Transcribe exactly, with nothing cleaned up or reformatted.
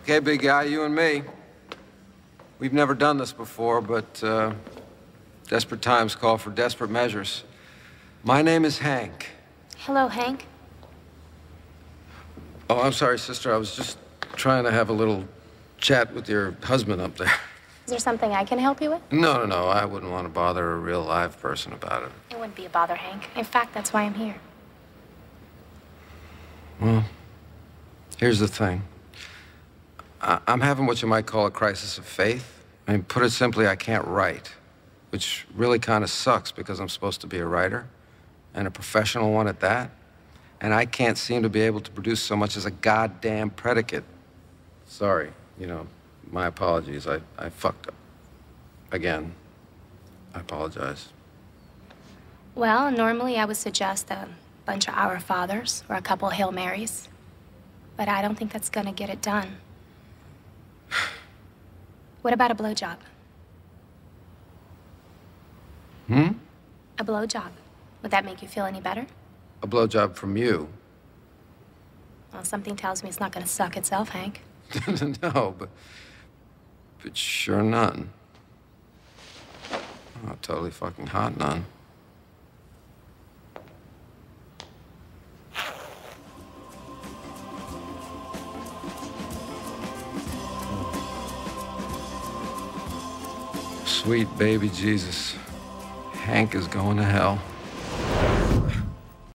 Okay, big guy, you and me. We've never done this before, but uh, desperate times call for desperate measures. My name is Hank. Hello, Hank. Oh, I'm sorry, sister. I was just trying to have a little chat with your husband up there. Is there something I can help you with? No, no, no. I wouldn't want to bother a real live person about it. It wouldn't be a bother, Hank. In fact, that's why I'm here. Well, here's the thing. I I'm having what you might call a crisis of faith. I mean, put it simply, I can't write, which really kind of sucks because I'm supposed to be a writer, and a professional one at that. And I can't seem to be able to produce so much as a goddamn predicate. Sorry, you know, my apologies. I, I fucked up. Again, I apologize. Well, normally I would suggest a bunch of Our Fathers or a couple Hail Marys. But I don't think that's gonna get it done. What about a blowjob? Hmm? A blowjob. Would that make you feel any better? A blowjob from you? Well, something tells me it's not gonna suck itself, Hank. No, but... But sure none. Oh, totally fucking hot none. Sweet baby Jesus. Hank is going to hell.